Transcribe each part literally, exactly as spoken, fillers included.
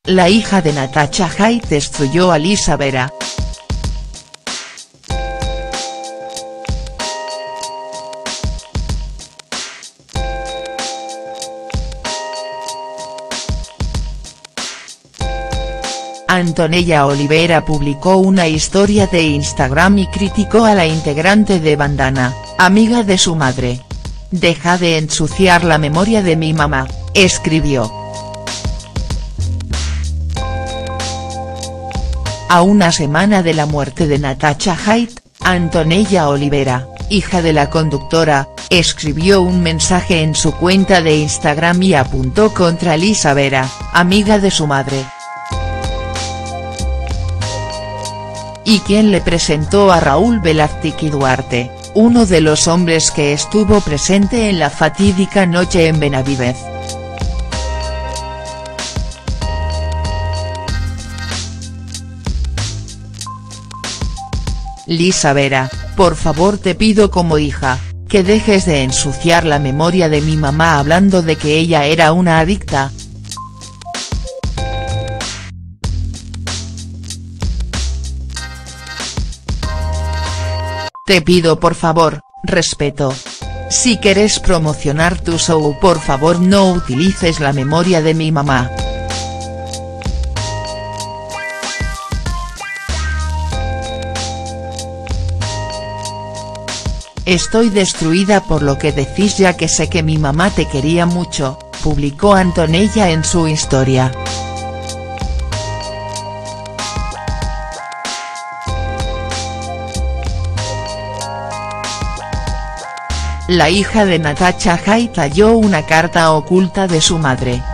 La hija de Natasha Haidt destruyó a Lisa Vera. Antonella Olivera publicó una historia de Instagram y criticó a la integrante de Bandana, amiga de su madre. «Deja de ensuciar la memoria de mi mamá», escribió. A una semana de la muerte de Natasha Haidt, Antonella Olivera, hija de la conductora, escribió un mensaje en su cuenta de Instagram y apuntó contra Lisa Vera, amiga de su madre. Y quien le presentó a Raúl Velázquez Duarte, uno de los hombres que estuvo presente en la fatídica noche en Benavídez. Lisa Vera, por favor te pido como hija, que dejes de ensuciar la memoria de mi mamá hablando de que ella era una adicta. Te pido por favor, respeto. Si quieres promocionar tu show por favor no utilices la memoria de mi mamá. Estoy destruida por lo que decís ya que sé que mi mamá te quería mucho, publicó Antonella en su historia. La hija de Natasha Haidt halló una carta oculta de su madre.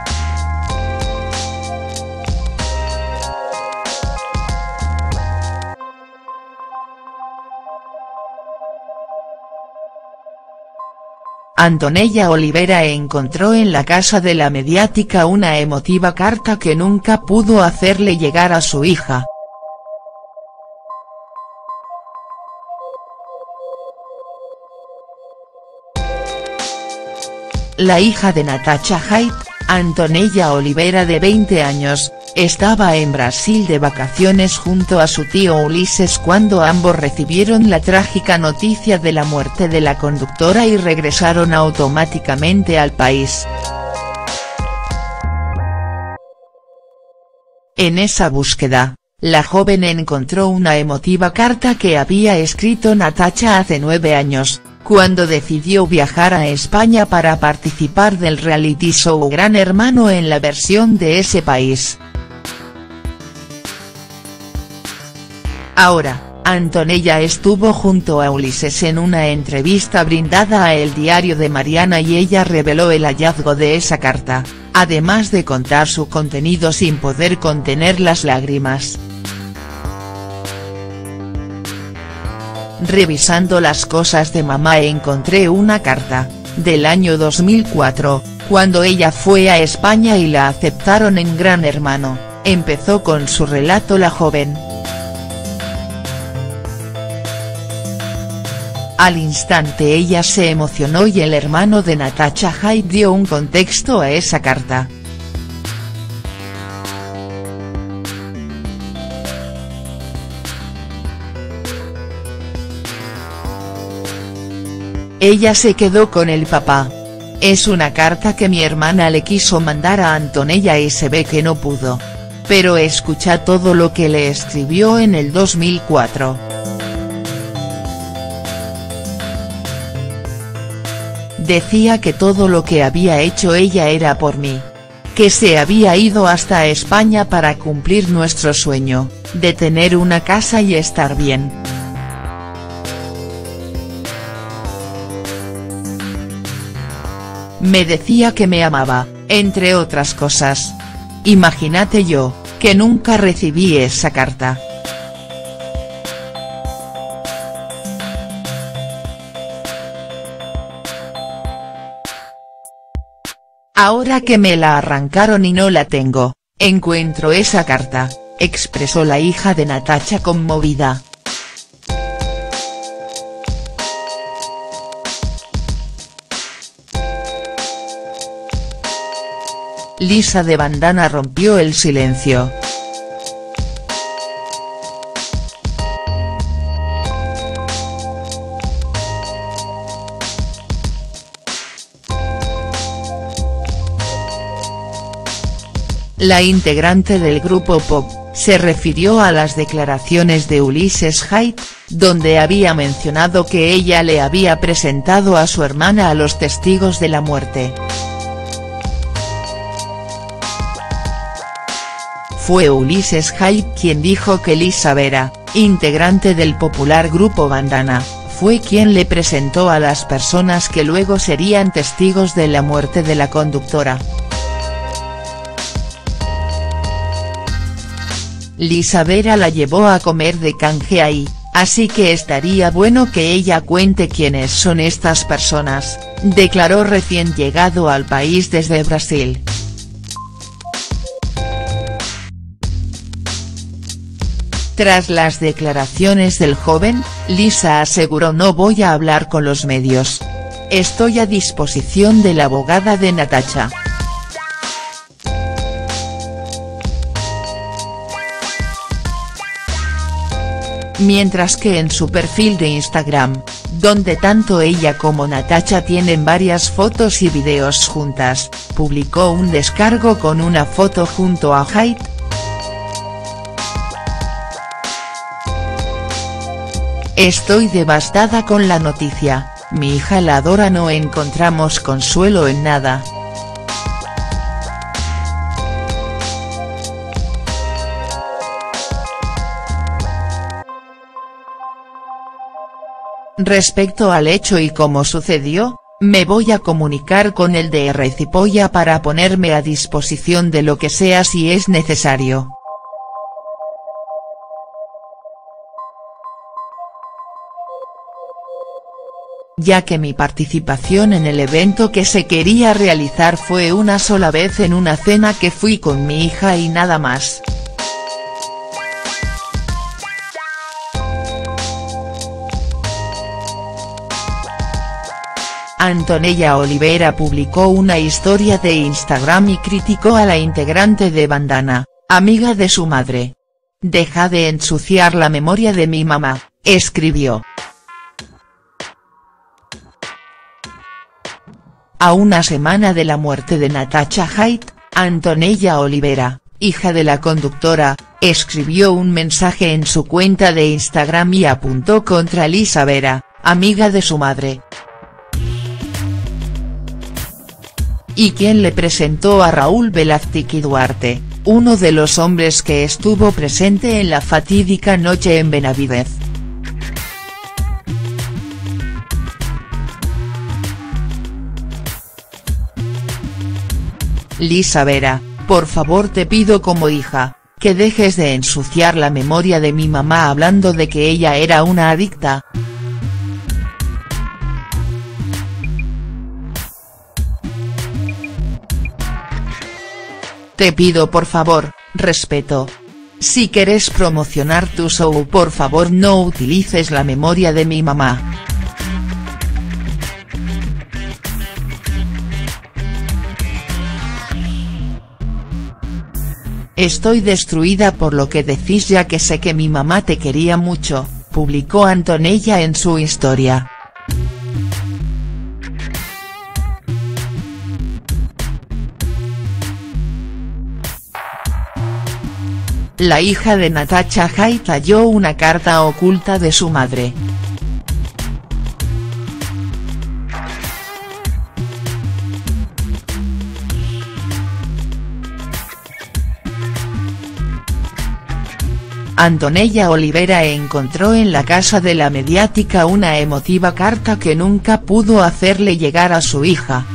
Antonella Olivera encontró en la casa de la mediática una emotiva carta que nunca pudo hacerle llegar a su hija. La hija de Natasha Haidt, Antonella Olivera de veinte años, estaba en Brasil de vacaciones junto a su tío Ulises cuando ambos recibieron la trágica noticia de la muerte de la conductora y regresaron automáticamente al país. En esa búsqueda, la joven encontró una emotiva carta que había escrito Natasha hace nueve años, cuando decidió viajar a España para participar del reality show Gran Hermano en la versión de ese país. Ahora, Antonella estuvo junto a Ulises en una entrevista brindada a El Diario de Mariana y ella reveló el hallazgo de esa carta, además de contar su contenido sin poder contener las lágrimas. Revisando las cosas de mamá encontré una carta, del año dos mil cuatro, cuando ella fue a España y la aceptaron en Gran Hermano, empezó con su relato la joven. Al instante ella se emocionó y el hermano de Natasha Haidt dio un contexto a esa carta. Ella se quedó con el papá. Es una carta que mi hermana le quiso mandar a Antonella y se ve que no pudo. Pero escucha todo lo que le escribió en el dos mil cuatro. Decía que todo lo que había hecho ella era por mí. Que se había ido hasta España para cumplir nuestro sueño, de tener una casa y estar bien. Me decía que me amaba, entre otras cosas. Imagínate yo, que nunca recibí esa carta. Ahora que me la arrancaron y no la tengo, encuentro esa carta, expresó la hija de Natasha conmovida. Lisa de Bandana rompió el silencio. La integrante del grupo pop, se refirió a las declaraciones de Ulises Haidt, donde había mencionado que ella le había presentado a su hermana a los testigos de la muerte. Fue Ulises Haidt quien dijo que Lisa Vera, integrante del popular grupo Bandana, fue quien le presentó a las personas que luego serían testigos de la muerte de la conductora. Lisa Vera la llevó a comer de canje ahí, así que estaría bueno que ella cuente quiénes son estas personas, declaró recién llegado al país desde Brasil. Tras las declaraciones del joven, Lisa aseguró: no voy a hablar con los medios. Estoy a disposición de la abogada de Natasha. Mientras que en su perfil de Instagram, donde tanto ella como Natasha tienen varias fotos y videos juntas, publicó un descargo con una foto junto a Haidt. Estoy devastada con la noticia, mi hija la adora, no encontramos consuelo en nada. Respecto al hecho y cómo sucedió, me voy a comunicar con el D R Cipolla para ponerme a disposición de lo que sea si es necesario. Ya que mi participación en el evento que se quería realizar fue una sola vez en una cena que fui con mi hija y nada más. Antonella Olivera publicó una historia de Instagram y criticó a la integrante de Bandana, amiga de su madre. Deja de ensuciar la memoria de mi mamá, escribió. A una semana de la muerte de Natasha Haidt, Antonella Olivera, hija de la conductora, escribió un mensaje en su cuenta de Instagram y apuntó contra Lisa Vera, amiga de su madre. Y quien le presentó a Raúl Velázquez Duarte, uno de los hombres que estuvo presente en la fatídica noche en Benavídez. Lisa Vera, por favor te pido como hija, que dejes de ensuciar la memoria de mi mamá hablando de que ella era una adicta. Te pido por favor, respeto. Si quieres promocionar tu show por favor no utilices la memoria de mi mamá. Estoy destruida por lo que decís ya que sé que mi mamá te quería mucho, publicó Antonella en su historia. La hija de Natasha Haidt halló una carta oculta de su madre. Antonella Olivera encontró en la casa de la mediática una emotiva carta que nunca pudo hacerle llegar a su hija.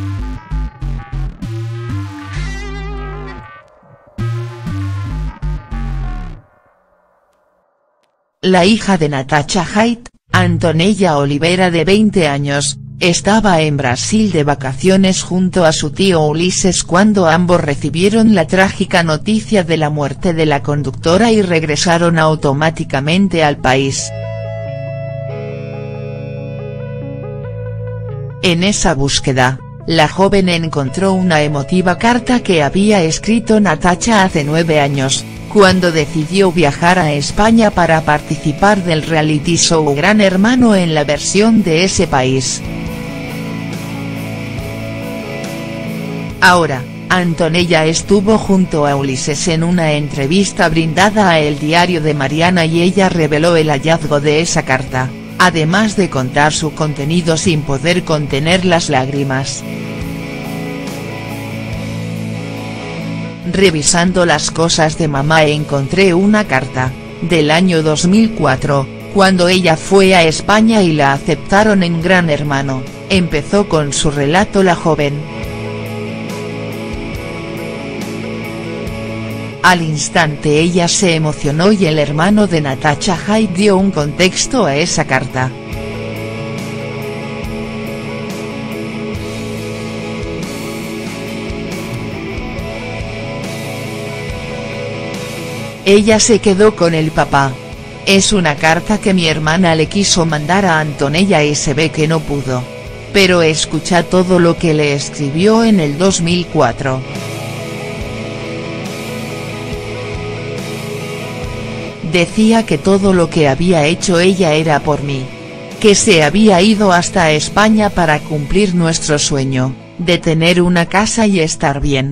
La hija de Natasha Haidt, Antonella Olivera de veinte años, estaba en Brasil de vacaciones junto a su tío Ulises cuando ambos recibieron la trágica noticia de la muerte de la conductora y regresaron automáticamente al país. En esa búsqueda, la joven encontró una emotiva carta que había escrito Natacha hace nueve años, cuando decidió viajar a España para participar del reality show Gran Hermano en la versión de ese país. Ahora, Antonella estuvo junto a Ulises en una entrevista brindada a El Diario de Mariana y ella reveló el hallazgo de esa carta, además de contar su contenido sin poder contener las lágrimas. Revisando las cosas de mamá encontré una carta, del año dos mil cuatro, cuando ella fue a España y la aceptaron en Gran Hermano, empezó con su relato la joven. Al instante ella se emocionó y el hermano de Natacha Haidt dio un contexto a esa carta. Ella se quedó con el papá. Es una carta que mi hermana le quiso mandar a Antonella y se ve que no pudo. Pero escucha todo lo que le escribió en el dos mil cuatro. Decía que todo lo que había hecho ella era por mí. Que se había ido hasta España para cumplir nuestro sueño, de tener una casa y estar bien.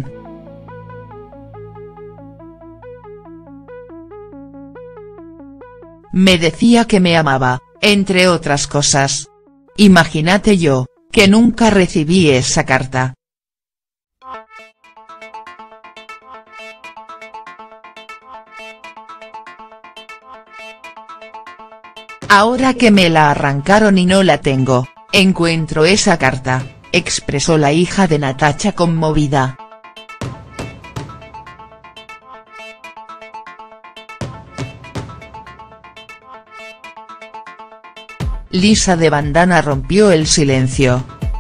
Me decía que me amaba, entre otras cosas. Imagínate yo, que nunca recibí esa carta. Ahora que me la arrancaron y no la tengo, encuentro esa carta, expresó la hija de Natacha conmovida. Lisa de Bandana rompió el silencio.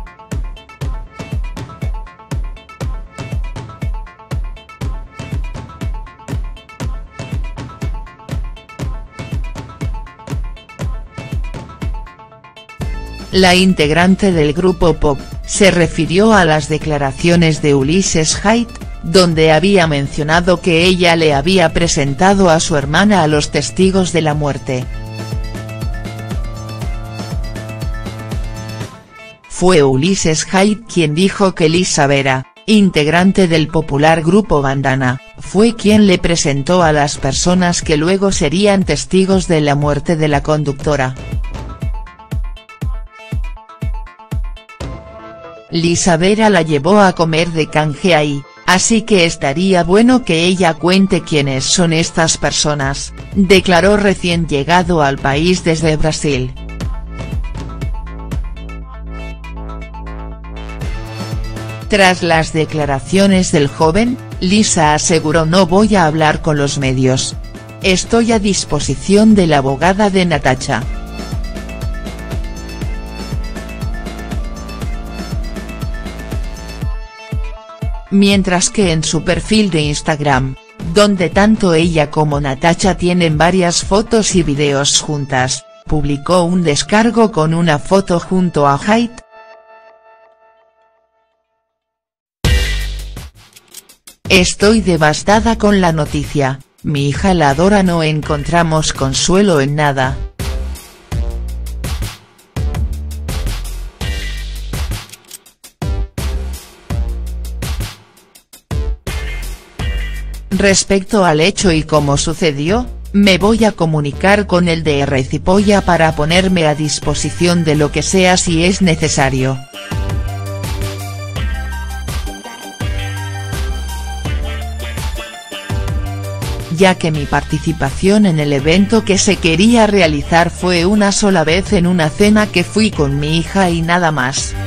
La integrante del grupo pop, se refirió a las declaraciones de Ulises Haidt, donde había mencionado que ella le había presentado a su hermana a los testigos de la muerte. Fue Ulises Haidt quien dijo que Lisa Vera, integrante del popular grupo Bandana, fue quien le presentó a las personas que luego serían testigos de la muerte de la conductora. Lisa Vera la llevó a comer de canje ahí, así que estaría bueno que ella cuente quiénes son estas personas, declaró recién llegado al país desde Brasil. Tras las declaraciones del joven, Lisa aseguró: no voy a hablar con los medios. Estoy a disposición de la abogada de Natacha. Mientras que en su perfil de Instagram, donde tanto ella como Natacha tienen varias fotos y videos juntas, publicó un descargo con una foto junto a Haidt. Estoy devastada con la noticia, mi hija la adora, no encontramos consuelo en nada. Respecto al hecho y cómo sucedió, me voy a comunicar con el D R Cipolla para ponerme a disposición de lo que sea si es necesario. Ya que mi participación en el evento que se quería realizar fue una sola vez en una cena que fui con mi hija y nada más.